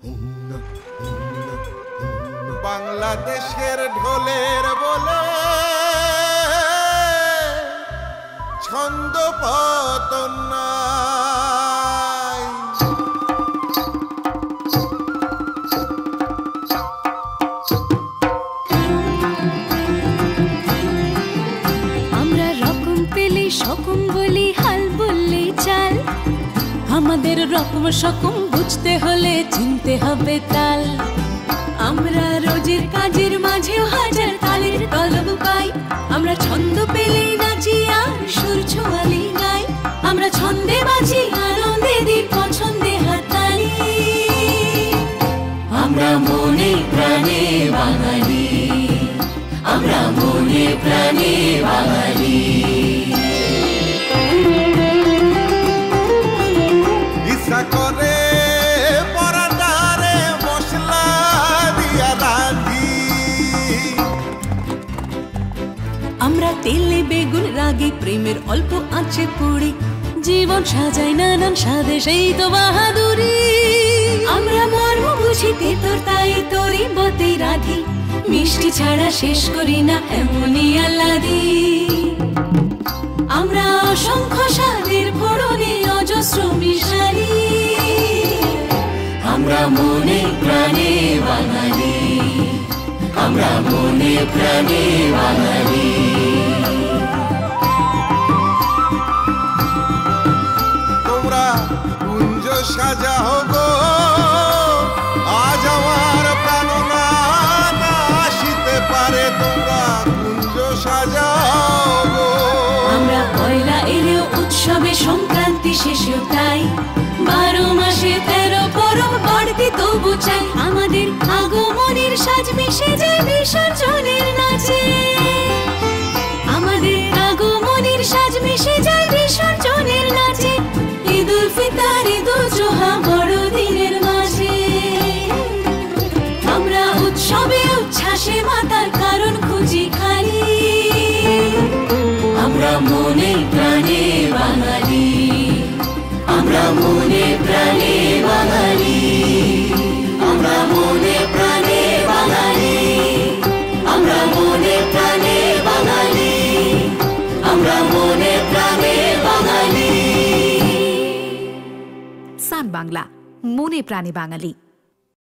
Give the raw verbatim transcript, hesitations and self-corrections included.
বাংলাদেশের ঢোলের বলে ছন্দ পতন নাই। আমরা রকম পেলে সকম বলি, হাল বললে চাল। আমাদের রকম সকম বুঝতে হলে চিনতে হবে তাল। আমরা রোজের কাজের মাঝেও হাজার তালের কলব পাই। আমরা ছন্দ পেলে নাচি আর সুর ছোঁয়ালি গাই। আমরা ছন্দে বাজি, আনন্দে দিই, পছন্দে হাততালি। আমরা মনে প্রাণে বাঙালি, আমরা মনে প্রাণে বাঙালি। ইচ্ছা করে পরাটারে মশলা দিয়া রাঁধি। আমরা তেলে বেগুন রাগে প্রেমের অল্প আঁচে পুড়ি। জীবন সাজাই নানান স্বাদে, সেই তো বাহাদুরি। আমরা মর্ম বুঝিতে তোর তাই তোরই বতে রাধি। মিষ্টি ছাড়া শেষ করি না এমনই আহ্লাদি। আমরা অসংখ্য স্বাদের ফোড়নে অজস্র মিশালি। আমরা মনে প্রাণে বাঙালি, আমরা মনে প্রাণে বাঙালি। তোমরা কুঞ্জ সাজাও গো, আজ আমার প্রাণনাথ আসিতে পারে। তোমরা কুঞ্জ সাজাও গো। আমরা পয়লা এলেও উৎসবে, সংক্রান্তি শেষেও তাই। বারো মাসে তেরো পরব বাড়তি তবু চাই। আমাদের আগমনের সাজ মিশে যায় বিসর্জনের নাচে। আমাদের আগমনের সাজ মিশে যায় বিসর্জনের নাচে। ঈদ উল ফিতর, ঈদ উল জুহা বড়দিনের মাঝে। আমরা উৎসবে উচ্ছ্বাসে মাতার কারণ খুঁজি খালি। আমরা মনে প্রাণে বাঙালি, আমরা মনে প্রাণে বাঙালি। আমরা মনে প্রাণে বাঙালি, আমরা মনে প্রাণে বাঙালি। আমরা মনে প্রাণে বাঙালি। সান বাংলা, মনে প্রাণে বাঙালি।